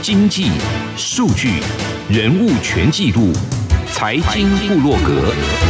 经济、数据、人物全记录，财经部落格。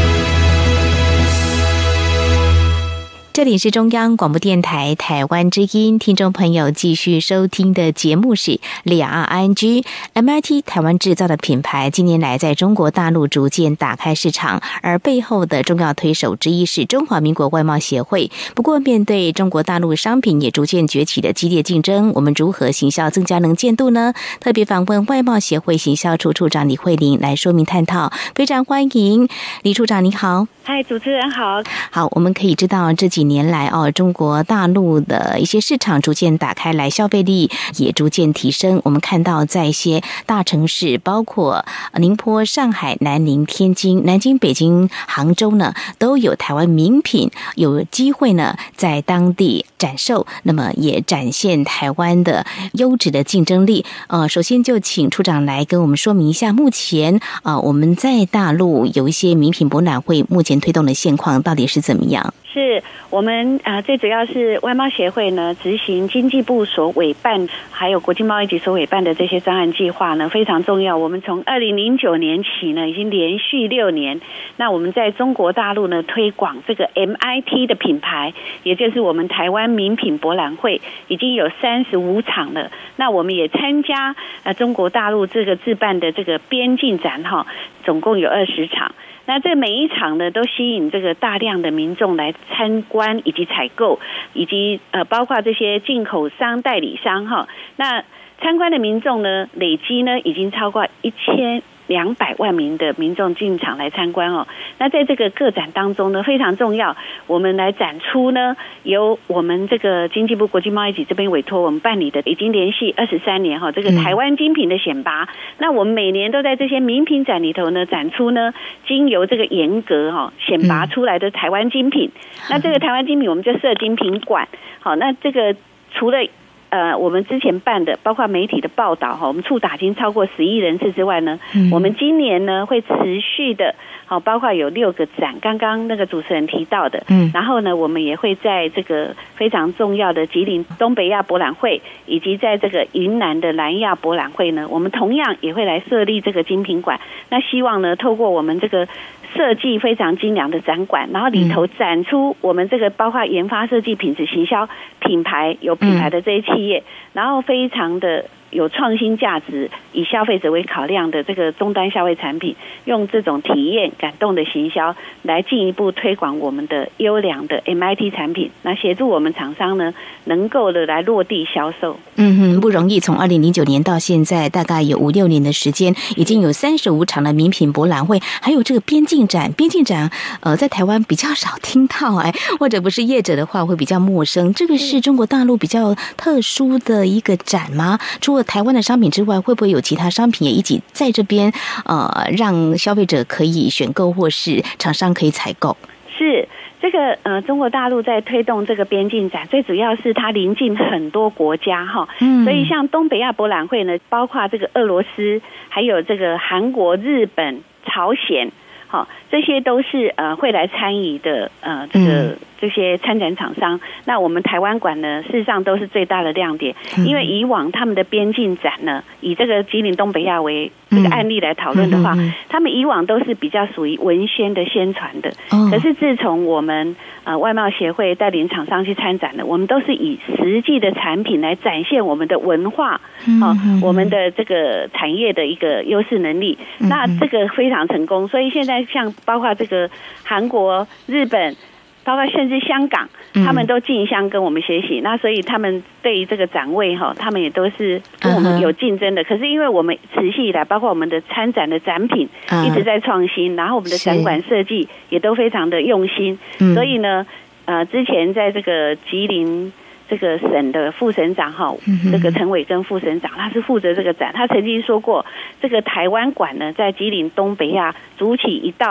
这里是中央广播电台台湾之音，听众朋友继续收听的节目是两岸 ING。 MIT 台湾制造的品牌近年来在中国大陆逐渐打开市场，而背后的重要推手之一是中华民国外贸协会。不过面对中国大陆商品也逐渐崛起的激烈竞争，我们如何行销增加能见度呢？特别访问外贸协会行销处处长李慧玲来说明探讨，非常欢迎李处长。你好。 嗨，主持人好。 好，我们可以知道这几年来中国大陆的一些市场逐渐打开来，消费力也逐渐提升。我们看到在一些大城市，包括宁波、上海、南宁、天津、南京、北京、杭州呢，都有台湾名品有机会呢在当地展售，那么也展现台湾的优质的竞争力。首先就请处长来跟我们说明一下，目前我们在大陆有一些名品博览会，目前推动的现况到底是怎么样？ 是我们最主要是外贸协会呢执行经济部所委办，还有国际贸易局所委办的这些专案计划呢非常重要。我们从2009年起呢，已经连续6年，那我们在中国大陆呢推广这个 MIT 的品牌，也就是我们台湾名品博览会，已经有35场了。那我们也参加中国大陆这个自办的这个边境展总共有20场。那这每一场呢，都吸引这个大量的民众来参观以及采购，以及包括这些进口商、代理商那参观的民众呢，累积呢已经超过1200万名的民众进场来参观那在这个个展当中呢，非常重要，我们来展出呢，由我们这个经济部国际贸易局这边委托我们办理的，已经连续23年这个台湾精品的选拔。那我们每年都在这些名品展里头呢，展出呢经由这个严格选拔出来的台湾精品。那这个台湾精品我们就设精品馆。那这个除了我们之前办的包括媒体的报道我们触达已经超过10亿人次之外呢，我们今年呢会持续的包括有6个展，刚刚那个主持人提到的然后呢我们也会在这个非常重要的吉林东北亚博览会，以及在这个云南的南亚博览会呢，我们同样也会来设立这个精品馆。那希望呢透过我们这个设计非常精良的展馆，然后里头展出我们这个包括研发、设计、品质、行销、品牌有品牌的这些企业，然后非常的有创新价值，以消费者为考量的这个终端消费产品，用这种体验感动的行销来进一步推广我们的优良的 MIT 产品，那协助我们厂商呢能够的来落地销售。 不容易，从2009年到现在大概有5-6年的时间，已经有35场的名品博览会，还有这个边境展在台湾比较少听到或者不是业者的话会比较陌生。这个是中国大陆比较特殊的一个展吗？除了台湾的商品之外，会不会有其他商品也一起在这边让消费者可以选购，或是厂商可以采购？ 是这个中国大陆在推动这个边境展，最主要是它临近很多国家所以像东北亚博览会呢，包括这个俄罗斯，还有这个韩国、日本、朝鲜这些都是会来参与的这些参展厂商。那我们台湾馆呢，事实上都是最大的亮点，因为以往他们的边境展呢，以这个吉林东北亚为这个案例来讨论的话，他们以往都是比较属于文宣的宣传的。可是自从我们外贸协会带领厂商去参展了，我们都是以实际的产品来展现我们的文化我们的这个产业的一个优势能力。那这个非常成功，所以现在像包括这个韩国、日本，包括甚至香港，他们都竞相跟我们学习。那所以他们对于这个展位他们也都是跟我们有竞争的。可是因为我们持续以来，包括我们的参展的展品一直在创新，然后我们的展馆设计也都非常的用心，所以呢之前在这个吉林这个省的副省长这个陈伟跟副省长，他是负责这个展。他曾经说过，这个台湾馆呢，在吉林东北亚筑起一道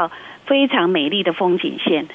非常美丽的风景线。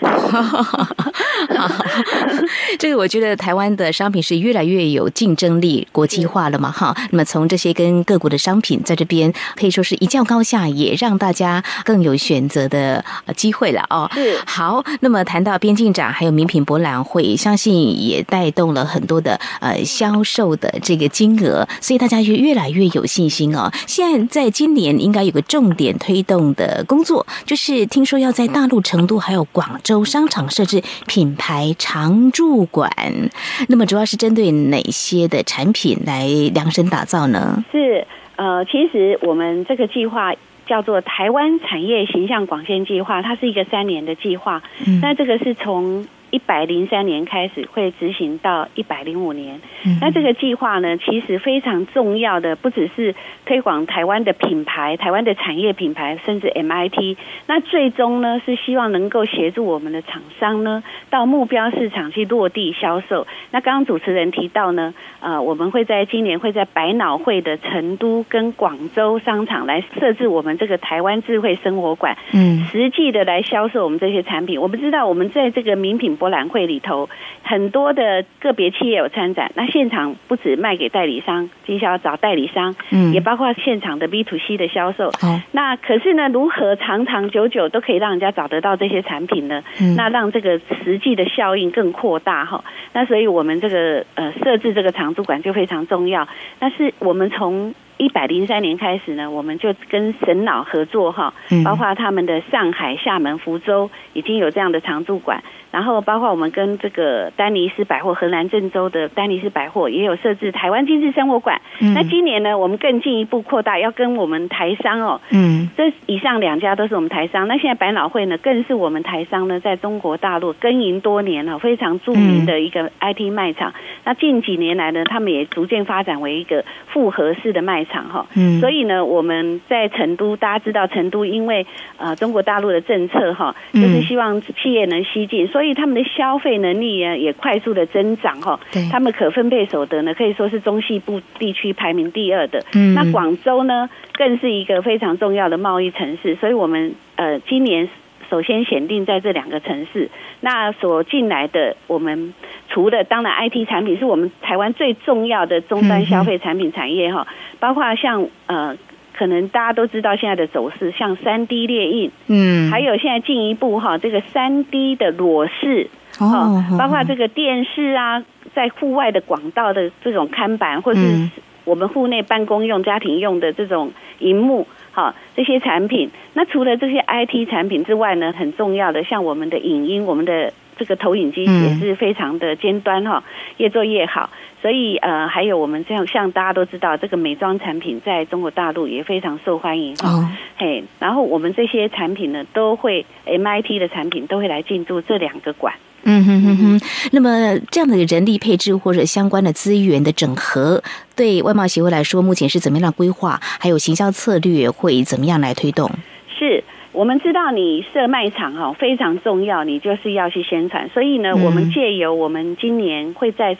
这个我觉得台湾的商品是越来越有竞争力、国际化了嘛，哈。那么从这些跟各国的商品在这边可以说是一较高下，也让大家更有选择的机会了哦。好，那么谈到边境展还有名品博览会，相信也带动了很多的销售的这个金额，所以大家越来越有信心哦。现在今年应该有个重点推动的工作，就是听说要在大陆成都还有广州商场设置品牌常驻馆，那么主要是针对哪些的产品来量身打造呢？ 是其实我们这个计划叫做台湾产业形象广宣计划，它是一个3年的计划。那这个是从103年开始会执行到105年。那这个计划呢，其实非常重要的，不只是推广台湾的品牌、台湾的产业品牌，甚至 MIT。那最终呢，是希望能够协助我们的厂商呢，到目标市场去落地销售。那刚刚主持人提到呢，我们会在今年会在百脑汇的成都跟广州商场来设置我们这个台湾智慧生活馆，实际的来销售我们这些产品。我们知道我们在这个名品博览会里头，很多的个别企业有参展，那现场不止卖给代理商，经销找代理商，也包括现场的 B2C 的销售。那可是呢，如何长长久久都可以让人家找得到这些产品呢？那让这个实际的效应更扩大哈。那所以我们这个设置这个常驻馆就非常重要。但是我们从103年开始呢，我们就跟神脑合作哈，包括他们的上海、厦门、福州已经有这样的常驻馆，然后包括我们跟这个丹尼斯百货，河南郑州的丹尼斯百货也有设置台湾精致生活馆。那今年呢，我们更进一步扩大，要跟我们台商这以上2家都是我们台商。那现在百脑汇呢，更是我们台商呢在中国大陆耕耘多年非常著名的一个 IT 卖场。那近几年来呢，他们也逐渐发展为一个复合式的卖场。所以呢，我们在成都，大家知道成都因为中国大陆的政策就是希望企业能西进，所以他们的消费能力呢也快速的增长他们可分配所得呢可以说是中西部地区排名第2的。那广州呢更是一个非常重要的贸易城市，所以我们今年首先选定在这2个城市。那所进来的，我们除了当然 IT 产品是我们台湾最重要的终端消费产品产业包括像可能大家都知道现在的走势，像 3D 列印，还有现在进一步这个 3D 的裸视，包括这个电视啊，在户外的广道的这种看板，或是我们户内办公用、家庭用的这种萤幕，这些产品。那除了这些 IT 产品之外呢，很重要的像我们的影音，我们的这个投影机也是非常的尖端越做越好。所以还有我们这样，像大家都知道，这个美妆产品在中国大陆也非常受欢迎然后我们这些产品呢，都会 MIT 的产品都会来进驻这2个馆。 那么这样的人力配置或者相关的资源的整合，对外贸协会来说，目前是怎么样的规划？还有行销策略会怎么样来推动？ 是我们知道你设卖场非常重要，你就是要去宣传。所以呢，我们借由我们今年会在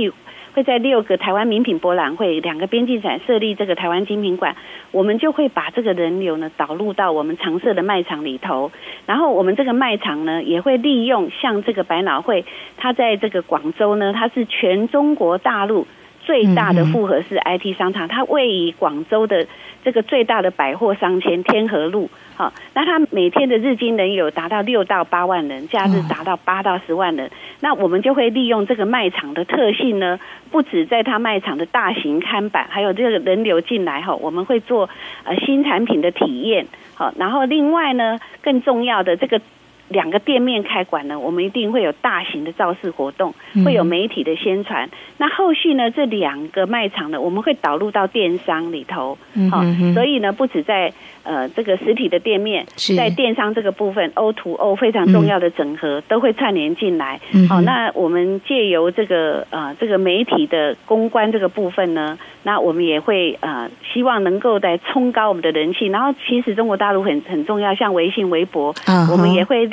6个台湾名品博览会、2个边境展设立这个台湾精品馆，我们就会把这个人流呢导入到我们常设的卖场里头。然后我们这个卖场呢，也会利用像这个百脑汇，它在这个广州呢，它是全中国大陆最大的复合式 IT 商场，它位于广州的这个最大的百货商圈天河路。那它每天的日均人有达到6到8万人，假日达到8到10万人。那我们就会利用这个卖场的特性呢，不止在它卖场的大型看板，还有这个人流进来我们会做新产品的体验。然后另外呢，更重要的这个2个店面开馆呢，我们一定会有大型的造势活动，会有媒体的宣传。那后续呢，这2个卖场呢，我们会导入到电商里头。所以呢，不止在这个实体的店面，在电商这个部分 O2O 非常重要的整合都会串联进来。那我们借由这个媒体的公关这个部分呢，那我们也会希望能够来冲高我们的人气。然后其实中国大陆很重要，像微信、微博，我们也会利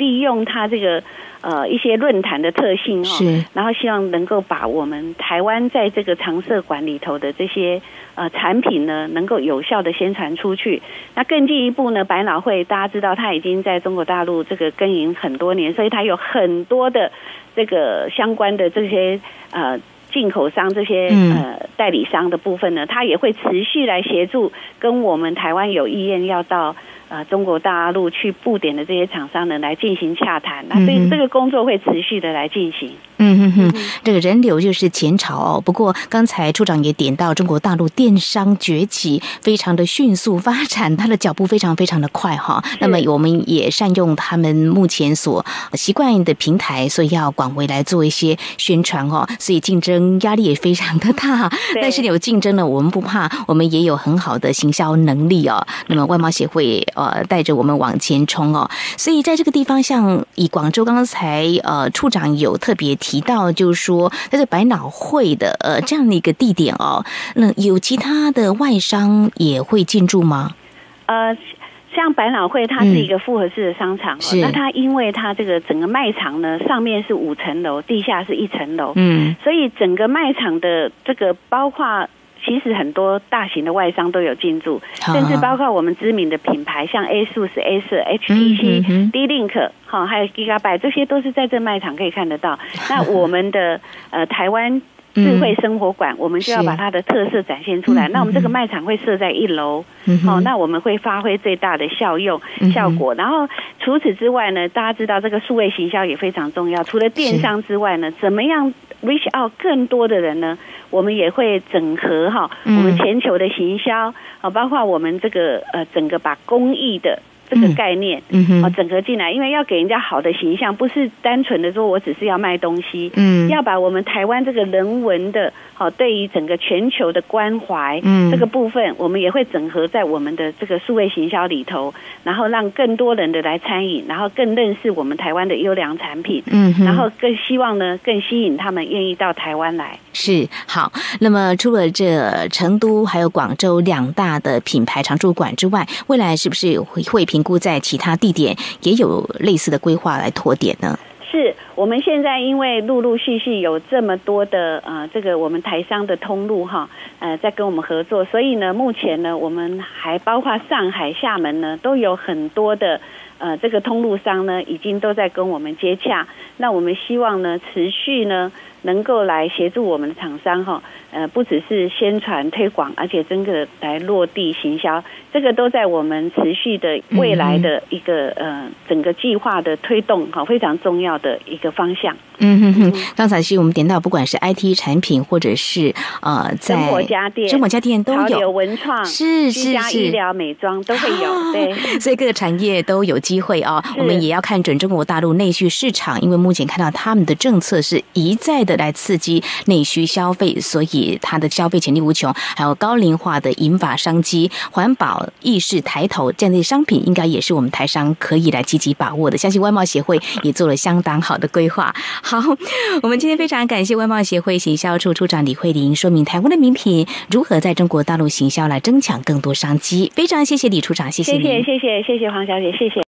利用它这个一些论坛的特性是， 然后希望能够把我们台湾在这个常设馆里头的这些产品呢，能够有效的宣传出去。那更进一步呢，百脑汇大家知道它已经在中国大陆这个耕耘很多年，所以它有很多的这个相关的这些进口商这些代理商的部分呢，它也会持续来协助跟我们台湾有意愿要到中国大陆去布点的这些厂商呢来进行洽谈。那这个工作会持续的来进行。 这个人流就是前朝哦。不过刚才处长也点到，中国大陆电商崛起非常的迅速发展，它的脚步非常非常的快哈。那么我们也善用他们目前所习惯的平台，所以要广为来做一些宣传哦。所以竞争压力也非常的大，但是有竞争呢，我们不怕，我们也有很好的行销能力哦。那么外贸协会带着我们往前冲哦。所以在这个地方，像以广州刚才处长有特别提到，就是说在这百脑汇的这样的一个地点哦，那有其他的外商也会进驻吗？ 像百脑汇它是一个复合式的商场那它因为它这个整个卖场呢，上面是5层楼，地下是1层楼，所以整个卖场的这个包括其实很多大型的外商都有进驻，甚至包括我们知名的品牌，像 ASUS、HTC、D-Link 还有 Gigabyte， 这些都是在这卖场可以看得到。那我们的台湾智慧生活馆，我们就要把它的特色展现出来。那我们这个卖场会设在1楼，那我们会发挥最大的效果。然后除此之外呢，大家知道这个数位行销也非常重要。除了电商之外呢，怎么样 reach out 更多的人呢？我们也会整合我们全球的行销，包括我们这个整个把公益的这个概念整合进来，因为要给人家好的形象，不是单纯的说我只是要卖东西，要把我们台湾这个人文的对于整个全球的关怀这个部分，我们也会整合在我们的这个数位行销里头，然后让更多人的来参与，然后更认识我们台湾的优良产品，然后更希望呢更吸引他们愿意到台湾来。 是好，那么除了这成都还有广州2大的品牌常驻馆之外，未来是不是会评估在其他地点也有类似的规划来拓点呢？ 是我们现在因为陆陆续续有这么多的这个我们台商的通路在跟我们合作，所以呢目前呢我们还包括上海、厦门呢都有很多的这个通路商呢已经都在跟我们接洽。那我们希望呢持续呢能够来协助我们的厂商不只是宣传推广，而且真的来落地行销，这个都在我们持续的未来的一个整个计划的推动非常重要的一个方向。 刚才是我们点到，不管是 IT 产品或者是在生活家电都有， 潮流文创是居家医疗美妆都会有对， 所以各个产业都有机会我们也要看准中国大陆内需市场，因为目前看到他们的政策是一再的来刺激内需消费，所以它的消费潜力无穷，还有高龄化的银发商机、环保意识抬头这样的商品，应该也是我们台商可以来积极把握的。相信外贸协会也做了相当好的规划。好，我们今天非常感谢外贸协会行销处处长李慧玲说明台湾的名品如何在中国大陆行销来争抢更多商机。非常谢谢李处长，谢谢您， 谢谢黄小姐，谢谢。